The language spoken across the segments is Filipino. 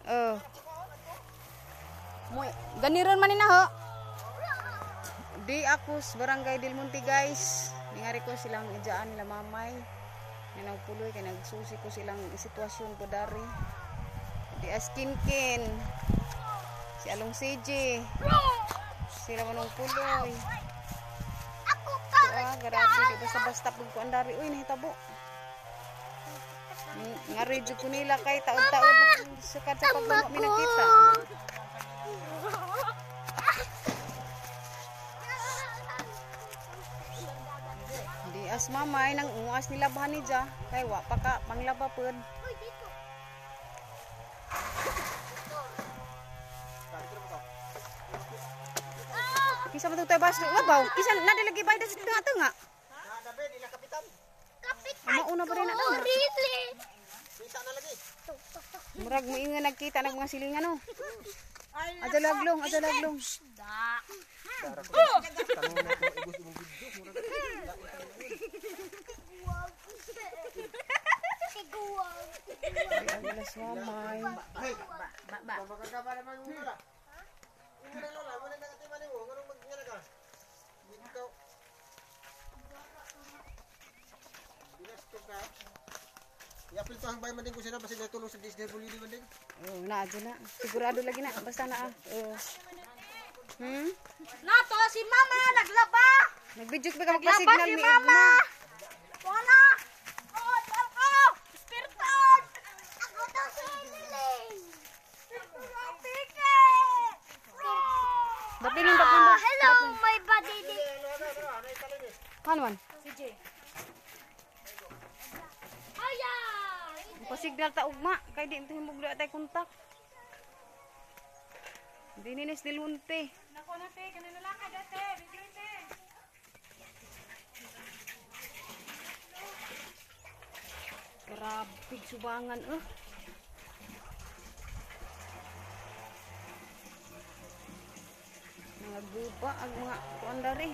Muy ganiron man ho. Di ako sa Barangay Del Monte guys. Ningari ko silang ijaan nila mamay. Nagpuloy kay nagsusi ko silang sitwasyon ko dari. Di askinkin. Si Along CJ. Sila manong puloy. Grabe di basta-basta pag ko andari. Uy nahitabo. Ngari jud ko nila kay taod-taod sukat sa pagmamak mi nakita. Di as mamay nang ungas nila bahani ja kay wa pa ka panglaba pod. Kisa ba tayo bas labaw? Isa na dilagi bay sa tengah-tengah. Ada be di kapitan. Mauna pa rin na daw. Bisa na lagi. Murag mo inga nagkita ng mga silingan no. Aja laglong, aja laglong. Alas mamay. Yapil pang bay manding ko sila basta natulong sa DSWD manding. Oh, na aja na. Sigurado lagi na basta na. Nato si Mama naglaba. Nagbidyo ka magpa-signal Si ni Mama. Wala. Oh, ako. Spiritan. Ako to si Lily. Daplin yung daplin. Hello, my buddy. Ano man? CJ. Ayan. Pasignal ta ugma kay di himog dili tay kontak. Dininis Del Monte. Nako na te, kanino lang ka date. Video te. Grabe subangan Mga guba ang mga kuan dari.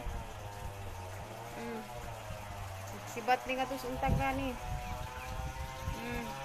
Sibat ni nga to sa untag gani.